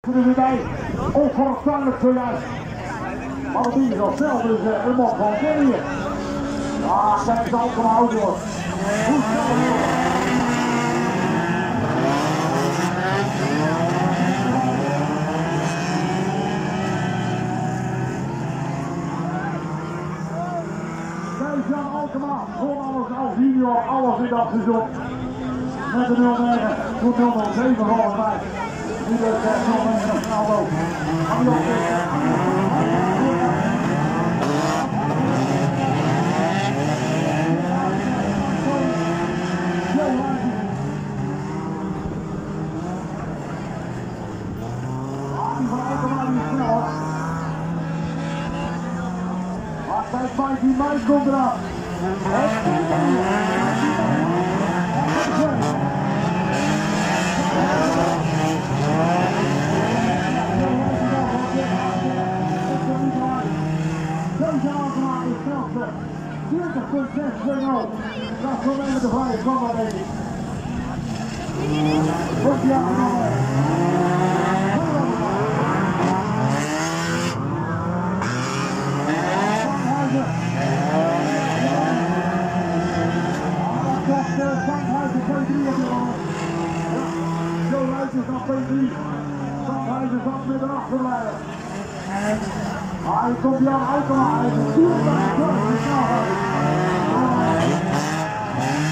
kunnen we bij. Onverstandig zojuist. Maar dat is al snel, dus we mogen gewoon kennen hier. Ah, kijk eens ook van oud hoor. Hoe snel het Jan Alkema, voor alles als junior, alles in dat seizoen. Met de 09, goed 007 volgens mij. Nu de 09 nog snel lopen. Kan die van Alkema die is snel. Kijk, Mikey, Mike komt eraan. Deze aanvraag is snelste. 20.620. Dat is voor mij met de vrije kwam denk ik. Wordt die aangenomen. Zandhuizen P3 op de rand. Ja, zo luidt het naar P3. Zandhuizen zat weer erachter blijven. Hij komt Jan Alkema. Hij is een stuur bij de snelheid.